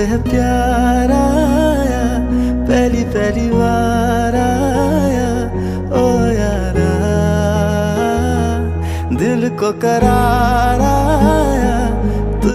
है प्यार आया, पहली पहली बार आया ओ यारा, दिल को करार आया।